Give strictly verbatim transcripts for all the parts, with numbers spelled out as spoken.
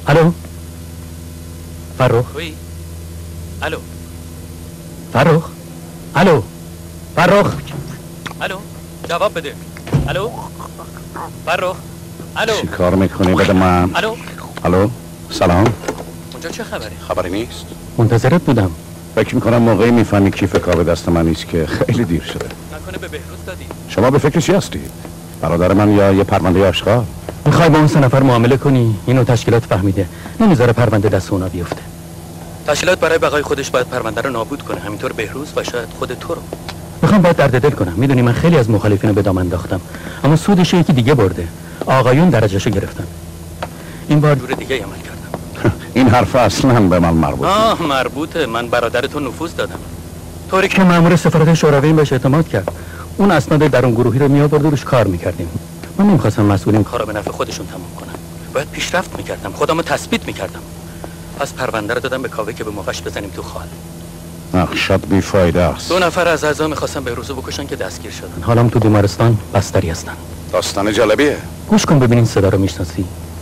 الو فرخ. وی الو فرخ. الو فرخ. الو جواب بده. الو فرخ. الو چی کار میکنی بده من؟ الو الو سلام. اونجا چه خبره؟ خبری نیست. منتظرت بودم. فکر میکنم موقعی میفهمی کیف کار دست من نیست که خیلی دیر شده. نکنه به بهروز دادی؟ شما به فکر چی هستید؟ برادر من یا یه پرونده آشغال؟ میخوای با اون سه نفر معامله کنی؟ اینو تشکیلات فهمیده، نمیذاره پرونده دست اونا بیفته. تشکیلات برای بقای خودش باید پرونده رو نابود کنه، همینطور بهروز و شاید خود تو رو. میخوام باید درد دل کنم. میدونی من خیلی از مخالفین رو به دام انداختم، اما سودش یکی دیگه برده. آقایون درجهشو گرفتن. این بار جور دیگه عمل کردم. این حرف اصلا به من مربوط نیست. آه مربوطه. من برادر تو نفوذ دادم. طوری که مأمور سفارت شوروی بهش اعتماد کرد. اون اسناد درون گروهی رو میآورد و روش کار میکردیم. من نمیخواستم مسئولین کارو به نفع خودشون تمام کنن. باید پیشرفت میکردم، خودمو تثبیت میکردم. پس پرونده رو دادم به کاوه که به موقعش بزنیم تو خال. نقشت بیفایده است. دو نفر از اعضا میخواستن بهروزو بکشن که دستگیر شدن. حالم تو بیمارستان بستری هستن. داستان جالبیه. گوش کن ببینین صدا رو میشناسی.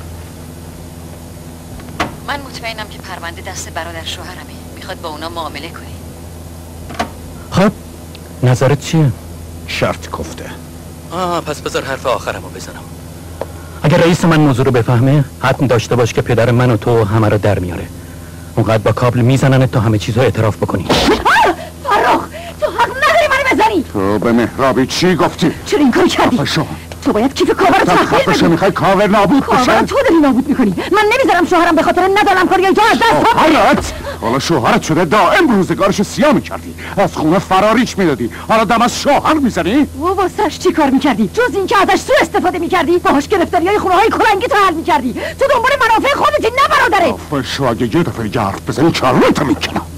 من مطمئنم که پرونده دست برادر شوهرمه. میخواد با اونا معامله کنی. خب نظرت چیه؟ شرط گفته. آه پس بذار حرف آخرمو بزنم. اگر رئیس من موضوع رو بفهمه حتم داشته باش که پدر من و تو همه رو در میاره. اونقدر با کابل میزنن تا همه چیزو اعتراف بکنی. فرخ تو حق نداری منو بزنی. تو به مهرابی چی گفتی؟ چرا این کارو کردی؟ خفشو. تو باید کیف کاور رو تخلیه بدی. میخوای کاور نابود بشه؟ کاور تو داری نابود میکنی. من نمیذارم شوهرم به خاطر ندارم کاری تو از دست شوهرت؟ حالا شوهرت شده دائم روزگارشو سیاه میکردی، از خونه فراریش میدادی، حالا دم از شوهر میزنی؟ و واسش چی کار میکردی؟ جز این که ازش سوء استفاده میکردی، باهاش گرفتاریای خونه های کلنگی تو حل میکردی. تو دنبال منافع خودتی نه برادرت. آفشو اگه یه دفعه دیگه حرف بزنی چارمت میکنم.